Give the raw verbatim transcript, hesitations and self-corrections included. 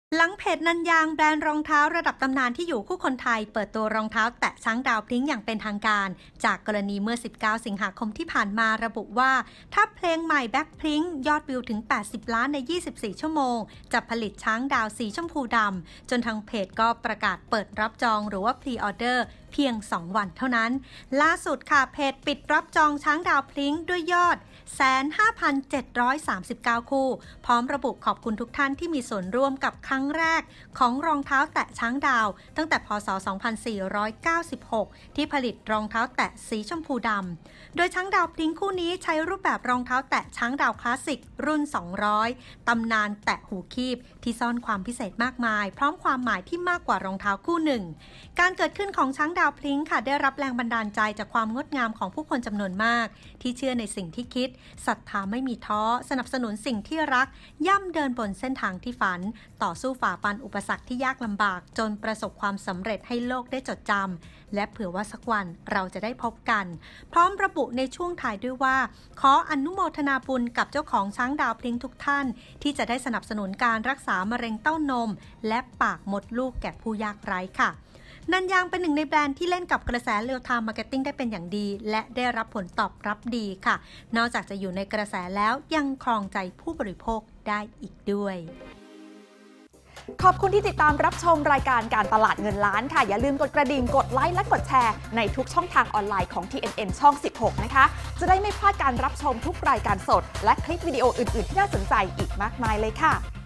หลังเพจนันยางแบรนด์รองเท้าระดับตำนานที่อยู่คู่คนไทยเปิดตัวรองเท้าแตะช้างดาวพลิ้งอย่างเป็นทางการจากกรณีเมื่อสิบเก้าสิงหาคมที่ผ่านมาระบุว่าถ้าเพลงใหม่แบ็คพลิ้งยอดวิวถึงแปดสิบล้านในยี่สิบสี่ชั่วโมงจะผลิตช้างดาวสีชมพูดำจนทางเพจก็ประกาศเปิดรับจองหรือว่าพรีออเดอร์เพียงสองวันเท่านั้นล่าสุดค่ะเพจปิดรับจองช้างดาวพลิ้งด้วยยอด หนึ่งแสนห้าพันเจ็ดร้อยสามสิบเก้า คู่พร้อมระบุขอบคุณทุกท่านที่มีส่วนร่วมกับครั้งแรกของรองเท้าแตะช้างดาวตั้งแต่พ.ศ. สองพันสี่ร้อยเก้าสิบหกที่ผลิตรองเท้าแตะสีชมพูดำโดยช้างดาวพลิ้งคู่นี้ใช้รูปแบบรองเท้าแตะช้างดาวคลาสสิกรุ่นสองร้อยตำนานแตะหูคีบที่ซ่อนความพิเศษมากมายพร้อมความหมายที่มากกว่ารองเท้าคู่หนึ่งการเกิดขึ้นของช้างดาวพลิ้งค่ะได้รับแรงบันดาลใจจากความงดงามของผู้คนจำนวนมากที่เชื่อในสิ่งที่คิดศรัทธาไม่มีท้อสนับสนุนสิ่งที่รักย่ำเดินบนเส้นทางที่ฝันต่อสู้ฝ่าฟันอุปสรรคที่ยากลำบากจนประสบความสำเร็จให้โลกได้จดจำและเผื่อว่าสักวันเราจะได้พบกันพร้อมระบุในช่วงท้ายด้วยว่าขออนุโมทนาบุญกับเจ้าของช้างดาวพลิ้งทุกท่านที่จะได้สนับสนุนการรักษามะเร็งเต้านมและปากมดลูกแก่ผู้ยากไร้ค่ะนันยางเป็นหนึ่งในแบรนด์ที่เล่นกับกระแสเรียลไทม์มาร์เก็ตติ้งได้เป็นอย่างดีและได้รับผลตอบรับดีค่ะนอกจากจะอยู่ในกระแสแล้วยังครองใจผู้บริโภคได้อีกด้วยขอบคุณที่ติดตามรับชมรายการการตลาดเงินล้านค่ะอย่าลืมกดกระดิ่งกดไลค์และกดแชร์ในทุกช่องทางออนไลน์ของ ที เอ็น เอ็น ช่อง สิบหก นะคะจะได้ไม่พลาดการรับชมทุกรายการสดและคลิปวิดีโออื่นๆที่น่าสนใจอีกมากมายเลยค่ะ